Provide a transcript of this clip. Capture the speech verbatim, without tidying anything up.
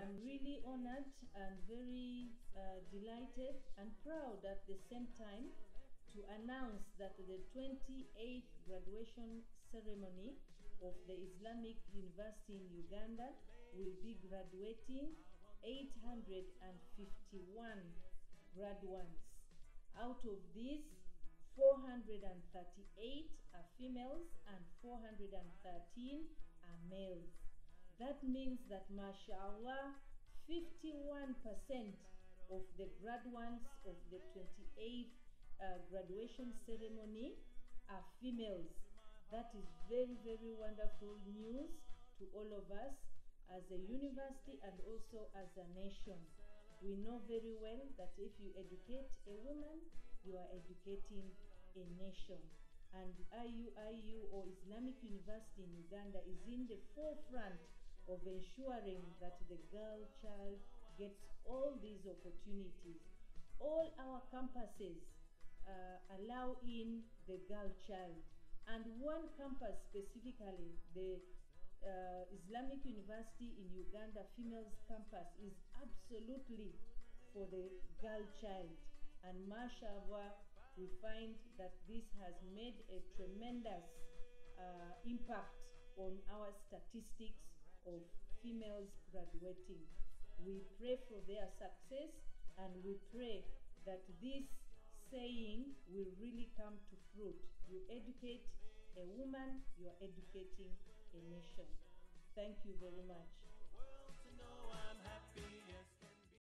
I'm really honored and very uh, delighted and proud at the same time to announce that the twenty-eighth graduation ceremony of the Islamic University in Uganda will be graduating eight hundred fifty-one graduates. Out of these, four hundred thirty-eight are females and four hundred thirteen are males. That means that, mashallah, fifty-one percent of the graduates of the twenty-eighth uh, graduation ceremony are females. That is very, very wonderful news to all of us as a university and also as a nation. We know very well that if you educate a woman, you are educating a nation. And I U I U, or Islamic University in Uganda, is in the forefront of ensuring that the girl child gets all these opportunities. All our campuses uh, allow in the girl child, and one campus specifically, the uh, Islamic University in Uganda Females Campus, is absolutely for the girl child. And mashallah, we find that this has made a tremendous uh, impact on our statistics of females graduating. We pray for their success, and we pray that this saying will really come to fruit. You educate a woman, you are educating a nation. Thank you very much.